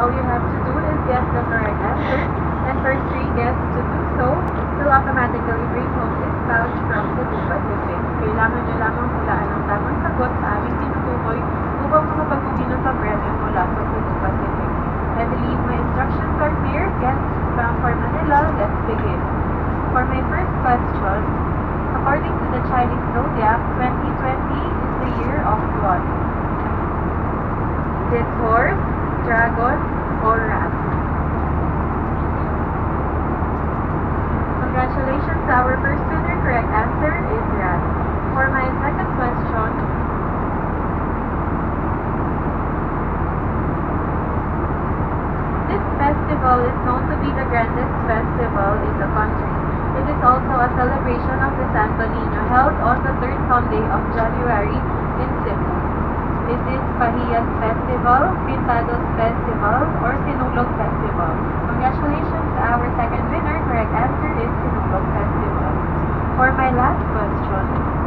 all you have to do is guess the correct answer, and for 3 guests to do so, will automatically bring home this pouch from Cebu Pacific. Kailangan nyo lamang hulaan ang tamang sagot sa aming tinutukoy upang makapag-uwi ng papremyo mula sa Cebu Pacific. I believe my instructions are clear. Guests bound for Manila, let's begin. For my first question, according to the Chinese zodiac, 2020 is the year of what? Is it horse, dragon, or rat? Congratulations, our first winner. Correct answer is rat. For my second question, this festival is known to be the grandest festival in the country. It is also a celebration of the Santo Niño held on the 3rd Sunday of January in Cebu. Is it Pahiyas Festival, Pintados Festival, or Sinulog Festival? Congratulations to our second winner. Correct answer is Sinulog Festival. For my last question,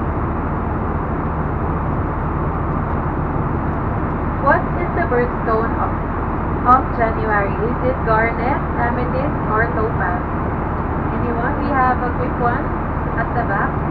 what is the birthstone of January? Is it garnet, amethyst, or topaz? Anyone? We have a quick one at the back.